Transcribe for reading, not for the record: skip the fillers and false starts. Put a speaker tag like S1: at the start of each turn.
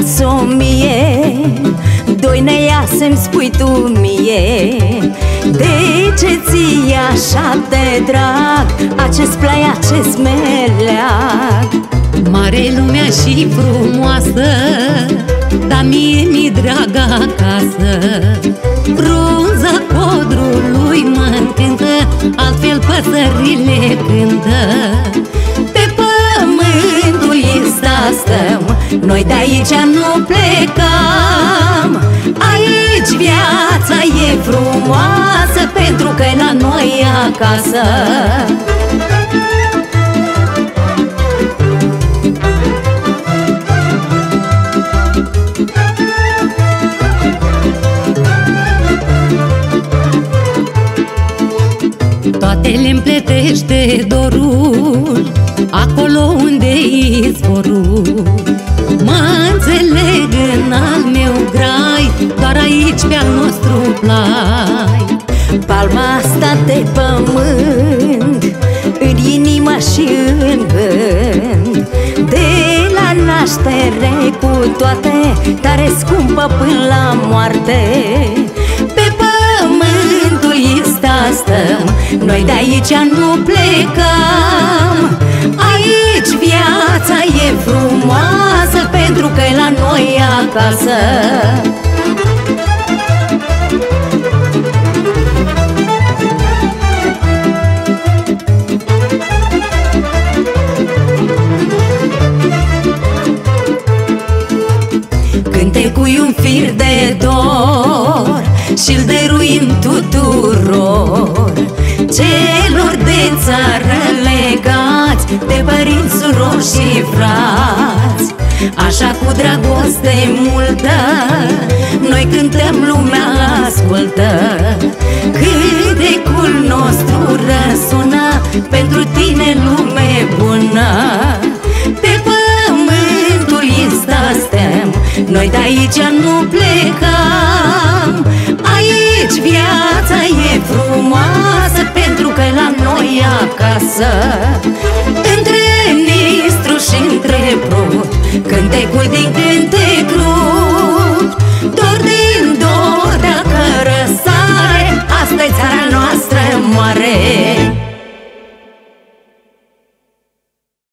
S1: spus 1000, doi ne ia să-mi spui tu mie. De ce ție așa de drag acest plai, acest meleag?
S2: Mare-i lumea și frumoasă, dar mie mi-e dragă acasă. Frunza codrului mă încântă, altfel păsările cântă. Pe pământul ăsta stăm, noi de aici nu plecăm. Aici viața e frumoasă, pentru că e la noi acasă. Toate le împletește dorul, acolo unde-i izvorul. Mă înțeleg în al meu grai, doar aici pe-al nostru plai.
S1: Palma asta de pământ, în inimă și în gând, de la naștere cu toate, tare scumpă până la moarte. Pe pământul ăsta stăm, noi de aici nu plecăm. Aici viața e frumoasă, pentru că e la noi acasă. Cântecui un fir de dor și-l dăruim tuturor celor de țară legați de părinți, surori și frați. Așa cu dragoste multă noi cântăm, lumea ascultă. Cântecul nostru răsună pentru tine, lume bună. Pe pământul ăsta stăm, noi de aici nu plecăm. Aici viața e frumoasă, pentru că e la noi acasă. Între Nistru și între Prut, cântecul din